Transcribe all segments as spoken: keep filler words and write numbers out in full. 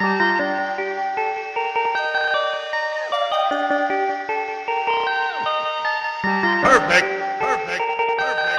Perfect. Perfect. Perfect.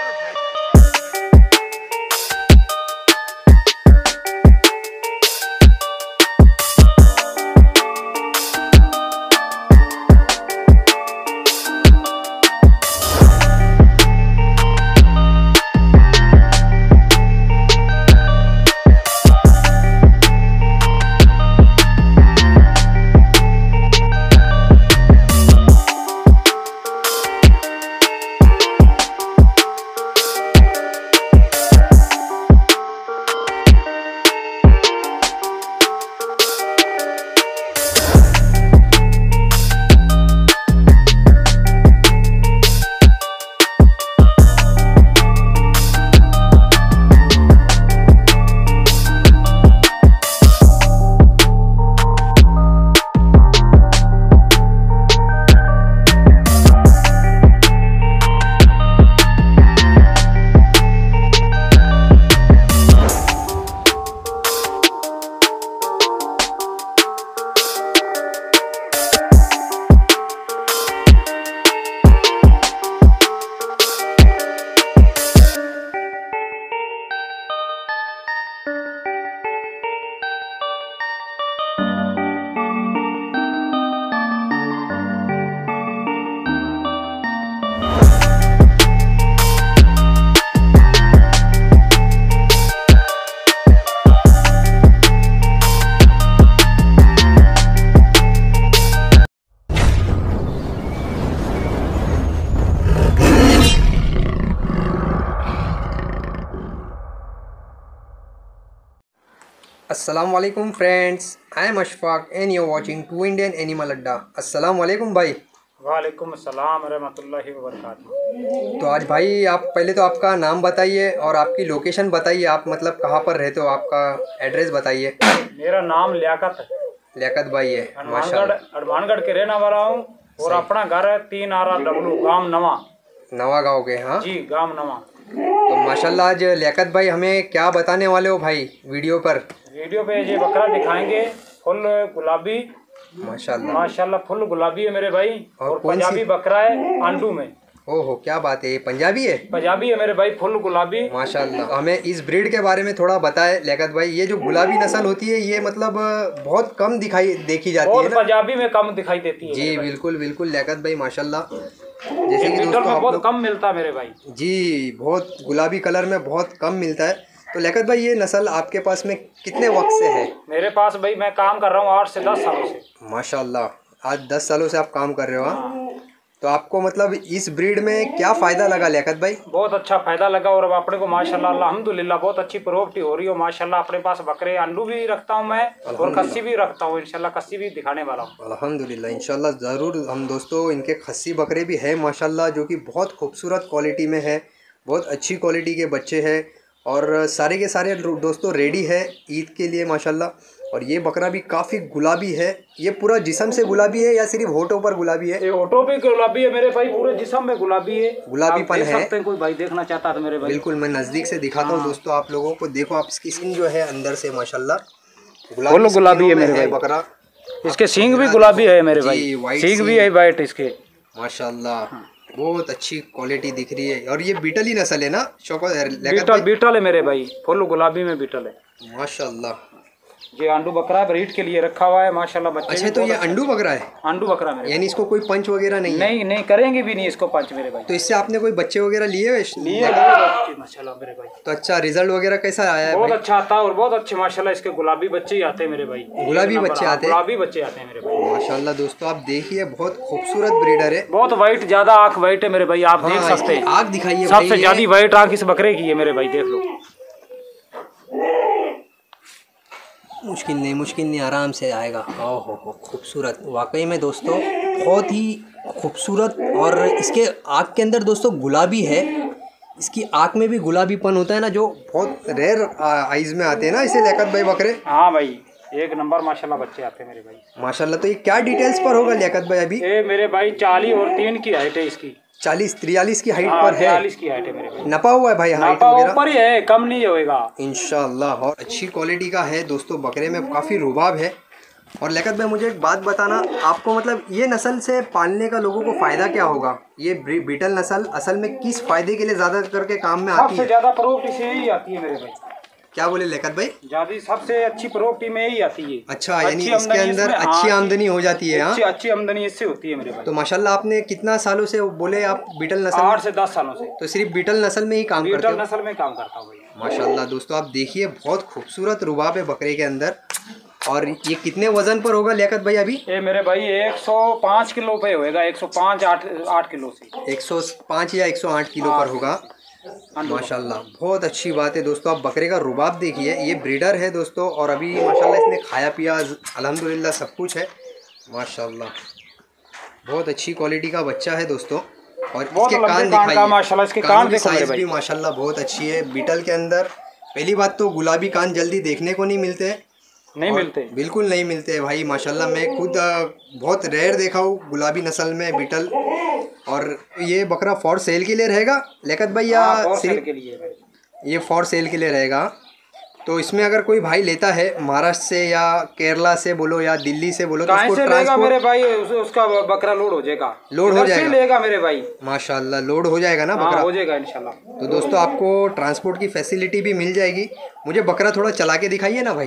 अस्सलाम वालेकुम friends, I am Ashfaq and you watching to Indian animal अड्डा। अस्सलाम वालेकुम भाई। वालेकुम अस्सलाम रहमतुल्लाहि व बरकातुहू। तो आज भाई आप पहले तो आपका नाम बताइए और आपकी लोकेशन बताइए, आप मतलब कहाँ पर रहते हो, आपका एड्रेस बताइए। मेरा नाम लियाकत है, लियाकत भाई है, हनुमानगढ़ माशाल्लाह। हनुमानगढ़ के रहने वाला हूँ और अपना घर है तीन आरा डब्लू गांव नवा। नवा गाँव के? हाँ जी गांव नवा। तो माशाल्लाह आज लियाकत भाई हमें क्या बताने वाले हो भाई वीडियो पर? वीडियो पे ये बकरा दिखाएंगे, फुल गुलाबी माशाल्लाह माशाल्लाह फुल गुलाबी है मेरे भाई। और और कौन सी- पंजाबी बकरा है आंडू में। ओहो क्या बात है, ये पंजाबी है? पंजाबी है मेरे भाई, फुल गुलाबी। माशाल्लाह। हमें इस ब्रीड के बारे में थोड़ा बताए लियाकत भाई। ये जो गुलाबी नस्ल होती है ये मतलब बहुत कम दिखाई देखी जाती और है ना? पंजाबी में कम दिखाई देती है जी मेरे भाई। बिल्कुल बिल्कुल लियाकत भाई माशाल्लाह। ये जैसे कि बीटल दोस्तों में आप बहुत लोग कम मिलता है मेरे भाई। जी बहुत गुलाबी कलर में बहुत कम मिलता है। तो लियाकत भाई ये नस्ल आपके पास में कितने वक्त से है? मेरे पास भाई मैं काम कर रहा हूँ आठ से दस सालों से। माशाल्लाह आज दस सालों से आप काम कर रहे हो? हाँ। तो आपको मतलब इस ब्रीड में क्या फ़ायदा लगा लियाकत भाई? बहुत अच्छा फायदा लगा और अब अपने को माशाल्लाह अल्हम्दुलिल्लाह बहुत अच्छी प्रॉपर्टी हो रही हो माशाल्लाह। अपने पास बकरे अंडू भी रखता हूँ मैं और खस्सी भी रखता हूँ, इंशाल्लाह खस्सी भी दिखाने वाला हूँ। अल्हम्दुलिल्लाह इंशाल्लाह ज़रूर। हम दोस्तों इनके खस्सी बकरे भी हैं माशाल्लाह, जो कि बहुत खूबसूरत क्वालिटी में है, बहुत अच्छी क्वालिटी के बच्चे हैं और सारे के सारे दोस्तों रेडी है ईद के लिए माशाल्लाह। और ये बकरा भी काफ़ी गुलाबी है। ये पूरा जिस्म से गुलाबी है या सिर्फ होठों पर गुलाबी है? ये होठों पे गुलाबी है मेरे भाई, पूरे जिस्म में गुलाबी है। गुलाबीपन आप देख है। सकते हैं, कोई भाई देखना चाहता है तो मेरे भाई। बिल्कुल मैं नज़दीक से दिखाता हूँ दोस्तों आप लोगों को। देखो आप इसकी स्किन जो है अंदर से माशाल्लाह फुल गुलाबी है मेरे भाई। बकरा इसके सींग भी गुलाबी है मेरे भाई, white सींग भी सींग। है वाइट इसके। माशाल्लाह बहुत अच्छी क्वालिटी दिख रही है। और ये बीटल ही नस्ल है ना शौकत? बीटल बीटल है मेरे भाई, फुल गुलाबी में बीटल है माशाल्लाह। ये आंडू बकरा ब्रीड के लिए रखा हुआ है माशाल्लाह। बच्चे अच्छा भी तो बहुत ये अच्छे- अंडू बकरा है? आंडू बकरा मेरे यानी इसको कोई पंच वगैरह नहीं है? नहीं नहीं करेंगे भी नहीं इसको पंच मेरे भाई। तो इससे आपने कोई बच्चे वगैरह लिए हुए? लिए बहुत माशाल्लाह मेरे भाई। तो अच्छा रिजल्ट वगैरह कैसा आया है बहुत भाई? अच्छा आता है और बहुत अच्छे माशाल्लाह इसके गुलाबी बच्चे ही आते हैं मेरे भाई। गुलाबी एक नंबर, बच्चे हाँ, आते हैं? गुलाबी बच्चे आते हैं मेरे भाई। माशाल्लाह दोस्तों आप देखिए बहुत खूबसूरत ब्रीडर है। बहुत वाइट, ज्यादा आंख वाइट है मेरे भाई, आप देख हाँ, सकते इसकी हैं। आँख दिखाइए सबसे भाई, ज्यादा ये- वाइट आंख इस बकरे की है मेरे भाई, देख लो। मुश्किल नहीं मुश्किल नहीं आराम से आएगा। ओहो हो खूबसूरत वाकई में दोस्तों, बहुत ही खूबसूरत। और इसके आँख के अंदर दोस्तों गुलाबी है। इसकी आँख में भी गुलाबीपन होता है ना, जो बहुत रेयर आइज़ में आते हैं ना इसे लियाकत भाई बकरे। हाँ भाई एक नंबर माशाल्लाह बच्चे आते हैं मेरे भाई। माशाल्लाह। तो ये क्या डिटेल्स पर होगा लियाकत भाई अभी? ये मेरे भाई चालीस और तीन की हाइट है इसकी। चालीस त्रियालीस की हाइट हाँ, पर है। चालीस की हाइट है मेरे भाई। नपा हुआ है भाई हाइट नापा वगैरह? ऊपर ही है, कम नहीं होएगा इंशाल्लाह। और अच्छी क्वालिटी का है दोस्तों, बकरे में काफ़ी रुबाब है। और लियाकत भाई मुझे एक बात बताना, आपको मतलब ये नस्ल से पालने का लोगों को फ़ायदा क्या होगा? ये बीटल नस्ल असल में किस फ़ायदे के लिए ज़्यादा करके काम में आती सबसे है? ज्यादा प्रॉपर्टी से यही आती है मेरे भाई। क्या बोले लियाकत भाई? ज्यादा सबसे अच्छी प्रॉपर्टी में यही आती है। अच्छा, यानी अच्छी इसके आमदनी अंदर इसमें, अच्छी हाँ, आमदनी हो जाती है। हाँ, अच्छी अच्छी आमदनी इससे होती है मेरे भाई। तो माशाल्लाह आपने कितना सालों से बोले आप बीटल नस्ल? आठ से दस सालों से तो सिर्फ बीटल नस्ल में ही काम करते बीटल हो? नस्ल में काम करता हूँ भाई। माशाल्लाह दोस्तों, आप देखिए बहुत खूबसूरत रुबाब है बकरे के अंदर। और ये कितने वजन पर होगा लियाकत भाई अभी? ये मेरे भाई एक सौ पाँच किलो पे होएगा, एक सौ पाँच आठ आठ किलो से एक सौ पाँच या एक सौ आठ किलो पर होगा। माशाल्लाह बहुत अच्छी बात है दोस्तों। आप बकरे का रुबाब देखिए, ये ब्रीडर है दोस्तों, और अभी माशाल्लाह इसने खाया पिया अल्हम्दुलिल्लाह सब कुछ है। माशाल्लाह बहुत अच्छी क्वालिटी का बच्चा है दोस्तों। और इसके कान दिखाइए माशाल्लाह, इसके कान कान की देखो मेरे साइज भाई। भी माशाल्लाह बहुत अच्छी है। बीटल के अंदर पहली बात तो गुलाबी कान जल्दी देखने को नहीं मिलते, नहीं मिलते, बिल्कुल नहीं मिलते भाई। माशाल्लाह मैं खुद बहुत रेयर देखा हूँ गुलाबी नस्ल में बीटल। और ये बकरा फॉर सेल के लिए रहेगा लियाकत भाई या हाँ, सिर्फ के लिए भाई। ये फॉर सेल के लिए रहेगा? तो इसमें अगर कोई भाई लेता है महाराष्ट्र से या केरला से बोलो या दिल्ली से बोलो, तो उसको से लेगा मेरे ट्रांसपोर्ट भाई, उस, उसका बकरा लोड हो जाएगा, लोड हो जाएगा, लेगा मेरे भाई। माशाल्लाह लोड हो जाएगा ना बकरा? हाँ, हो जाएगा इंशाल्लाह। तो दोस्तों आपको ट्रांसपोर्ट की फैसिलिटी भी मिल जाएगी। मुझे बकरा थोड़ा चला के दिखाइए ना भाई।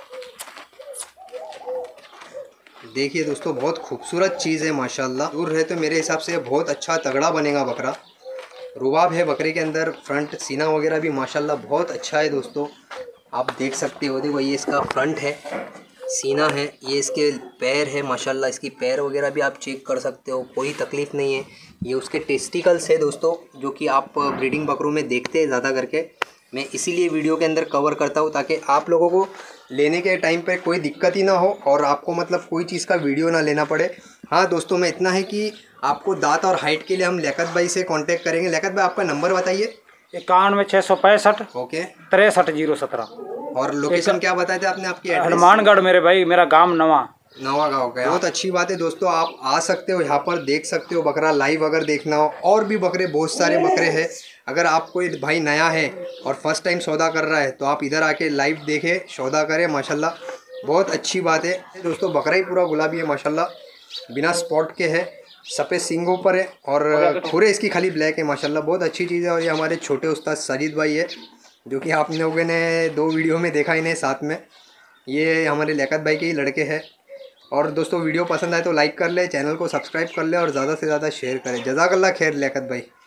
देखिए दोस्तों बहुत खूबसूरत चीज़ है माशाल्लाह। दूर रहे तो मेरे हिसाब से बहुत अच्छा तगड़ा बनेगा बकरा। रुबाब है बकरे के अंदर, फ्रंट सीना वगैरह भी माशाल्लाह बहुत अच्छा है दोस्तों। आप देख सकते हो, देखो ये इसका फ्रंट है, सीना है, ये इसके पैर है माशाल्लाह। इसकी पैर वगैरह भी आप चेक कर सकते हो, कोई तकलीफ़ नहीं है। ये उसके टेस्टिकल्स है दोस्तों, जो कि आप ब्रीडिंग बकरों में देखते हैं ज़्यादा करके। मैं इसीलिए वीडियो के अंदर कवर करता हूँ ताकि आप लोगों को लेने के टाइम पे कोई दिक्कत ही ना हो और आपको मतलब कोई चीज़ का वीडियो ना लेना पड़े। हाँ दोस्तों, मैं इतना है कि आपको दांत और हाइट के लिए हम लियाकत भाई से कांटेक्ट करेंगे। लियाकत भाई आपका नंबर बताइए। इक्यानवे छः सौ पैंसठ ओके, तिरसठ जीरो सत्रह। और लोकेशन क्या बताया था आपने आपकी? हनुमानगढ़ मेरे भाई, मेरा गांव नवा नवा गाँव का। बहुत अच्छी बात है दोस्तों, आप आ सकते हो यहाँ पर, देख सकते हो बकरा लाइव अगर देखना हो। और भी बकरे, बहुत सारे बकरे हैं। अगर आप कोई भाई नया है और फर्स्ट टाइम सौदा कर रहा है तो आप इधर आके लाइव देखें, सौदा करें। माशाल्लाह बहुत अच्छी बात है दोस्तों। बकरा ही पूरा गुलाबी है माशाल्लाह, बिना स्पॉट के है, सफ़ेद सींगों पर है और खुरे इसकी खाली ब्लैक है माशाल्लाह। बहुत अच्छी चीज़ है। और ये हमारे छोटे उस्ताद साजिद भाई है, जो कि आप लोगों ने दो वीडियो में देखा इन्हें साथ में। ये हमारे लियाकत भाई के ही लड़के हैं। और दोस्तों वीडियो पसंद आए तो लाइक कर ले, चैनल को सब्सक्राइब कर ले और ज़्यादा से ज़्यादा शेयर करें। जज़ाकल्लाह खैर लियाकत भाई।